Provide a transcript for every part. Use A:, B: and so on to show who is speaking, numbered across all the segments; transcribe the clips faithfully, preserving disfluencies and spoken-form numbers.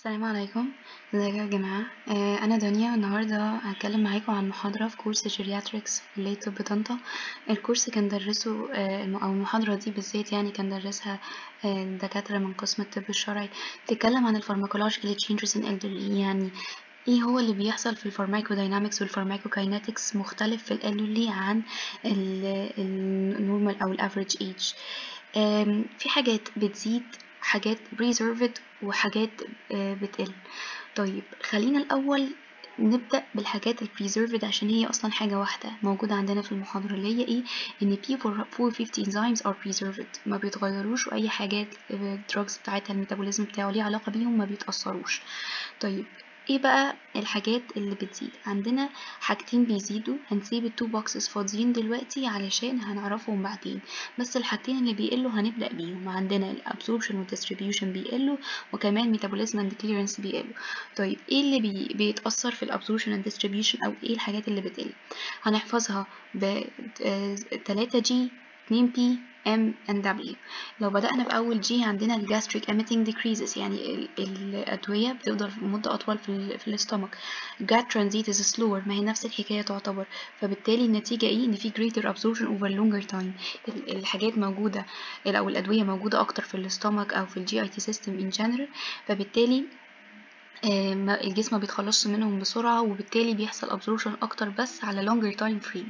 A: السلام عليكم. ازيكم يا جماعة؟ آه أنا دنيا. النهاردة هتكلم معاكم عن محاضرة في كورس جيرياتريكس في كلية طب طنطا. الكورس كان درسه آه الم- أو المحاضرة دي بالذات يعني كان درسها آه دكاترة من قسم الطب الشرعي. بتتكلم عن الفارماكولوجيكال تشينجز ان elderly، يعني ايه هو اللي بيحصل في الفارماكوداينامكس والفارماكوكاينetics مختلف في الالدرلي عن النورمال او الافريج ايج. في حاجات بتزيد، حاجات preserved، وحاجات آه، بتقل. طيب خلينا الأول نبدأ بالحاجات ال preserved عشان هي أصلا حاجة واحدة موجودة عندنا في المحاضرة، اللي هي إيه؟ إن P four fifty enzymes are preserved، ما بيتغيروش، وأي حاجات drugs بتاعتها الميتابوليزم بتاعه ليه علاقة بيهم ما بيتأثروش. طيب ايه بقى الحاجات اللي بتزيد؟ عندنا حاجتين بيزيدوا، هنسيب التو بوكسز فاضيين دلوقتي علشان هنعرفهم بعدين، بس الحاجتين اللي بيقلوا هنبدأ بيهم. عندنا الابسوربشن والديستريبيوشن بيقلوا، وكمان ميتابوليزم اند كليرنس بيقلوا. طيب ايه اللي بي... بيتأثر في الابسوربشن اند ديستريبيوشن، او ايه الحاجات اللي بتقل؟ هنحفظها ب تلاتة جي اتنين بي M and W. لو بدأنا بأول G عندنا ال gastric emitting decreases، يعني ال- الأدوية بتفضل مدة أطول في ال في الاستومك. gut transit is slower، ما هي نفس الحكاية تعتبر، فبالتالي النتيجة إيه؟ إن في greater absorption over longer time. ال- الحاجات موجودة أو الأدوية موجودة أكتر في الاستومك أو في ال جي آي تي system in general، فبالتالي آه، ما- الجسم ما بيتخلصش منهم بسرعة، وبالتالي بيحصل absorption أكتر بس على longer time frame.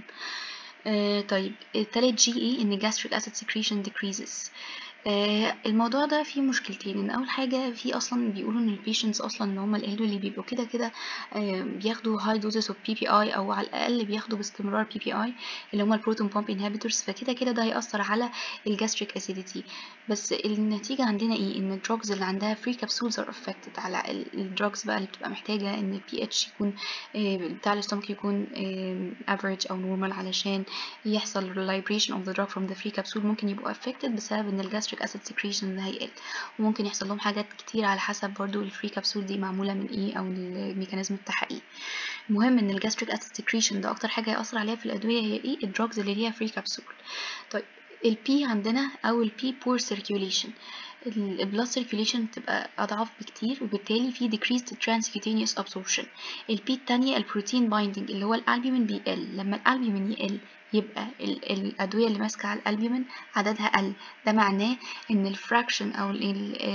A: آه طيب التالت جي ايه؟ ان gastric acid secretion decreases. آه الموضوع ده فيه مشكلتين. ان اول حاجه في اصلا بيقولوا ان البيشنتس اصلا اللي هم الالدر اللي بيبقوا كده كده آه بياخدوا high doses of بي بي آي، او على الاقل بياخدوا باستمرار بي بي آي اللي هم البروتون بامب inhibitors، فكده كده ده هيأثر على الجاستريك acidity. بس النتيجه عندنا ايه؟ ان الدروجز اللي عندها free capsules are affected. على الدروجز بقى اللي بتبقى محتاجه ان البي اتش يكون آه بتاع الاستومك يكون آه average او normal علشان يحصل liberation of the drug from the free capsule، ممكن يبقوا affected بسبب ان ال gastric acid secretion ده هيقل، وممكن يحصل لهم حاجات كتير على حسب برضو ال free capsule دي معمولة من ايه او الميكانيزم بتاعها ايه. المهم ان ال gastric acid secretion ده اكتر حاجة هيأثر عليها في الأدوية هي ايه؟ الدروجز اللي ليها free capsule. طيب ال P عندنا او ال P poor circulation، ال blood circulation بتبقى أضعف بكتير، وبالتالي في decreased transcutaneous absorption. ال P التانية البروتين binding اللي هو الألبومين بيقل. لما الألبومين يقل يبقى ال الأدوية اللي ماسكة على الألبومين عددها قل، ده معناه إن الفراكشن أو ال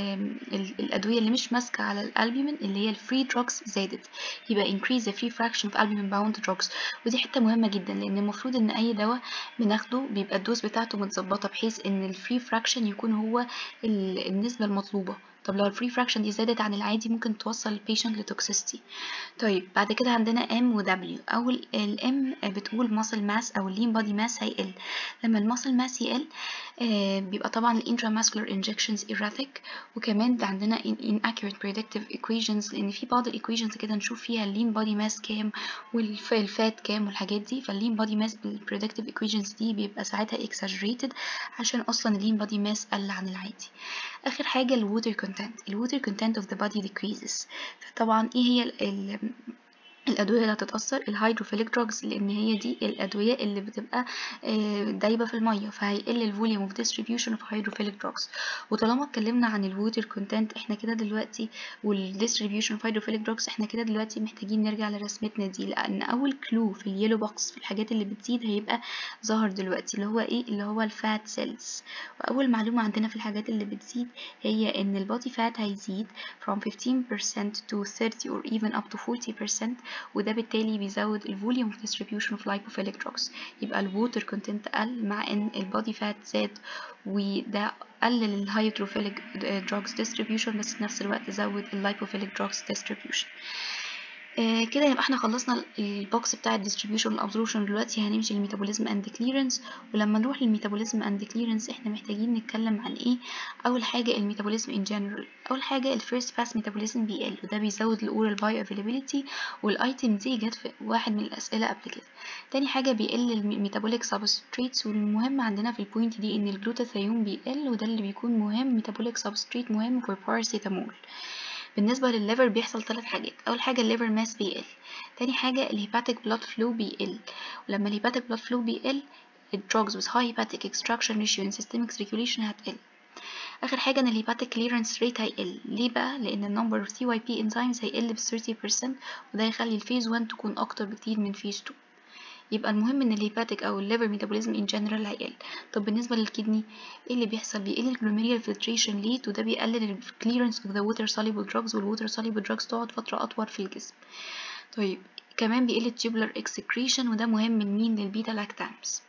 A: ال الأدوية اللي مش ماسكة على الألبومين اللي هي الفري drugs زادت، يبقى increase the free fraction of albumin bound drugs. ودي حتة مهمة جدا، لأن المفروض إن أي دواء بناخده بيبقى الدوز بتاعته متظبطة بحيث إن الفري fraction يكون هو النسبة المطلوبة. طب لو الفري فراكشن دي زادت عن العادي ممكن توصل البيشنت لتوكسيستي. طيب بعد كده عندنا M و W. أول ال M بتقول muscle mass أو lean body mass هيقل. لما المسل ماس يقل آه بيبقى طبعا ال intramuscular injections erratic، وكمان ده عندنا inaccurate predictive equations، لأن في بعض ال equations كده نشوف فيها ال lean body mass كام والفات كام والحاجات دي، فال lean body mass بال predictive equations دي بيبقى ساعتها exaggerated عشان أصلا ال lean body mass قل عن العادي. آخر حاجة ال water content. ال water content of the body decreases. فطبعا ايه هي ال ال الأدوية اللي هتتأثر؟ الهيدروفيليك دروجز، لأن هي دي الأدوية اللي بتبقى دايبة في المية، فهيقل الفوليوم اوف distribution of hydrophilic drugs. وطالما اتكلمنا عن الووتر كونتنت احنا كده دلوقتي والdistribution of hydrophilic drugs، احنا كده دلوقتي محتاجين نرجع لرسمتنا دي، لأن أول كلو في اليلو بوكس في الحاجات اللي بتزيد هيبقى ظاهر دلوقتي، اللي هو ايه؟ اللي هو الفات سيلز. وأول معلومة عندنا في الحاجات اللي بتزيد هي إن البودي فات هيزيد from fifteen percent to thirty or even up to forty percent، وده بالتالي بيزود الفوليوم of distribution of lipophilic drugs. يبقى الووتر كونتنت قل مع ان البودي فات زاد، وده قلل الهيدروفيليك drugs distribution بس في نفس الوقت زود اللايبوفيليك drugs distribution. آه كده يبقى احنا خلصنا البوكس بتاع الديستريبيوشن والابزوربشن. دلوقتي هنمشي للميتابوليزم اند كليرنس. ولما نروح للميتابوليزم اند كليرنس احنا محتاجين نتكلم عن ايه؟ اول حاجه الميتابوليزم ان جنرال. اول حاجه الفيرست باس ميتابوليزم بيقل، وده بيزود الاورال باي افيلابيلتي، والايتم دي جت في واحد من الاسئله قبل كده. تاني حاجه بيقل الميتابوليك سبستريتس، والمهم عندنا في البوينت دي ان الجلوتاثيون بيقل، وده اللي بيكون مهم ميتابوليك سبستريت مهم فور باراسيتامول. بالنسبة للليفر بيحصل ثلاث حاجات. أول حاجة الليفر ماس بيقل. تاني حاجة الهيباتيك بلاد فلو بيقل، ولما الهيباتيك بلاد فلو بيقل الدروجز with high hepatic extraction ratio and systemic circulation هتقل. اخر حاجه ان الهيباتيك كليرنس ريت هيقل. ليه بقى؟ لان النمبر اوف تي واي بي انزيمز هيقل ب ثلاثين بالمية، وده هيخلي الفيز واحد تكون اكتر بكتير من فيز اتنين. يبقى المهم ان الهيباتيك او الليفر ميتابوليزم ان جنرال هيقل. طب بالنسبه للكدني ايه اللي بيحصل؟ بيقل الجلوميريال فلتريشن ليت، وده بيقلل الكليرنس اوف ذا ووتر سوليبل دراجز، والووتر سوليبل دراجز تقعد فتره اطول في الجسم. طيب كمان بيقل التيوبولار اكسكريشن، وده مهم من مين؟ للبيتا لاكتامز.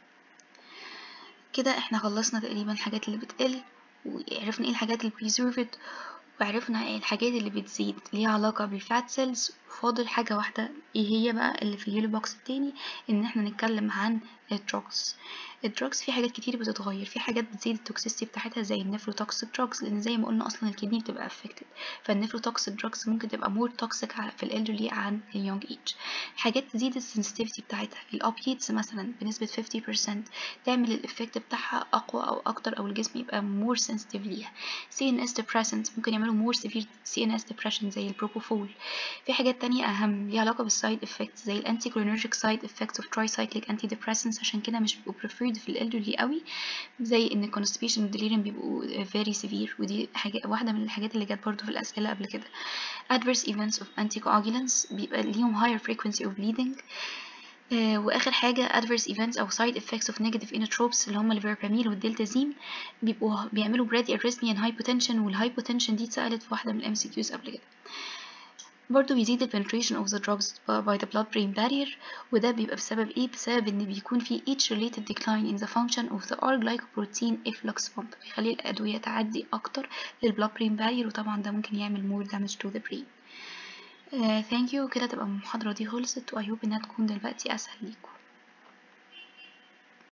A: كده احنا خلصنا تقريبا الحاجات اللي بتقل، وعرفنا ايه الحاجات البريزيرفد، وعرفنا ايه الحاجات اللي بتزيد ليها علاقة بالفات سيلز. فاضل حاجة واحدة، ايه هي بقى اللي في اليلو بوكس التاني؟ ان احنا نتكلم عن الدروجز. الدروجز في حاجات كتير بتتغير، في حاجات بتزيد التوكسيستي بتاعتها زي النيفروتوكسيك دروجز، لان زي ما قلنا اصلا الكدني بتبقى افكتد، فالنيفروتوكسيك دروجز ممكن تبقى مور توكسيك في الالدرلي عن اليونج ايج. حاجات تزيد السنسيتيفيتي بتاعتها، الاوبيتس مثلا بنسبة خمسين بالمية تعمل الافكت بتاعها اقوى او اكتر، او الجسم يبقى مور سنسيتيف ليها. سي ان اس depressants ممكن يعملوا more severe سي ان اس depression زي البروبوفول. في حاجات تانية اهم ليها علاقة بالسايد افكتس زي الانتي cholinergic side effects of tricyclic antidepressants، عشان كده مش بيبقوا preferred في الالدرلي قوي، زي ان constipation والdelirium بيبقوا very severe، ودي حاجة واحدة من الحاجات اللي جت برضو في الأسئلة قبل كده. adverse events of anticoagulants بيبقى ليهم higher frequency of bleeding. آه واخر حاجه adverse events او side effects of negative inotropes اللي هم الفيراباميل والدلتازيم، بيبقوا بيعملوا bradyarrhythmia and hypotension، والhypotension دي اتسالت في واحده من الام سي كيوز قبل كده. برضو بيزيد ال penetration of the drugs by the blood-brain barrier، وده بيبقى بسبب ايه؟ بسبب ان بيكون في each related decline in the function of the R glycoprotein efflux pump، بيخلي الادويه تعدي اكتر لل blood-brain barrier، وطبعا ده ممكن يعمل more damage to the brain. Uh, thank you. كده تبقى المحاضرة دي خلصت، و I hope انها تكون دلوقتي اسهل ليكم.